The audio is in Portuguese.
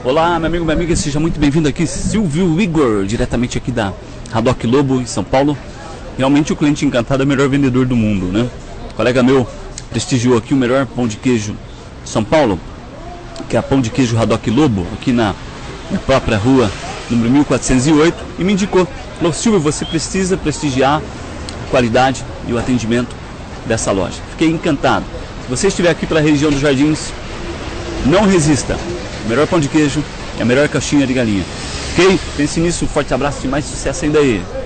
Olá, meu amigo, minha amiga, seja muito bem-vindo aqui, Silvio Igor, diretamente aqui da Haddock Lobo, em São Paulo. Realmente o cliente encantado é o melhor vendedor do mundo, né? O colega meu prestigiou aqui o melhor pão de queijo de São Paulo, que é a Pão de Queijo Haddock Lobo, aqui na própria rua número 1408, e me indicou. Falou: Silvio, você precisa prestigiar a qualidade e o atendimento dessa loja. Fiquei encantado. Se você estiver aqui pela região dos Jardins, não resista. O melhor pão de queijo e a melhor caixinha de galinha. Ok? Pense nisso, um forte abraço e mais sucesso ainda aí.